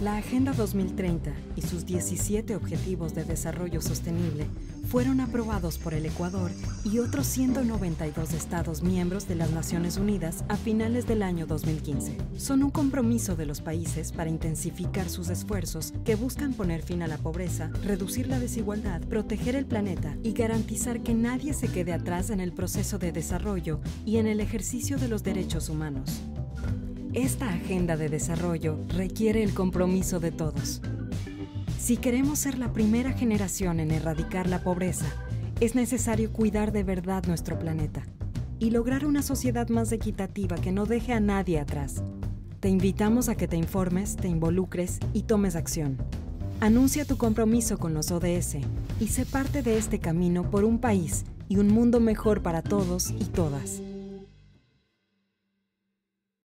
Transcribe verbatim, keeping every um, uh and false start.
La Agenda dos mil treinta y sus diecisiete Objetivos de Desarrollo Sostenible fueron aprobados por el Ecuador y otros ciento noventa y dos Estados miembros de las Naciones Unidas a finales del año dos mil quince. Son un compromiso de los países para intensificar sus esfuerzos que buscan poner fin a la pobreza, reducir la desigualdad, proteger el planeta y garantizar que nadie se quede atrás en el proceso de desarrollo y en el ejercicio de los derechos humanos. Esta agenda de desarrollo requiere el compromiso de todos. Si queremos ser la primera generación en erradicar la pobreza, es necesario cuidar de verdad nuestro planeta y lograr una sociedad más equitativa que no deje a nadie atrás. Te invitamos a que te informes, te involucres y tomes acción. Anuncia tu compromiso con los O D S y sé parte de este camino por un país y un mundo mejor para todos y todas.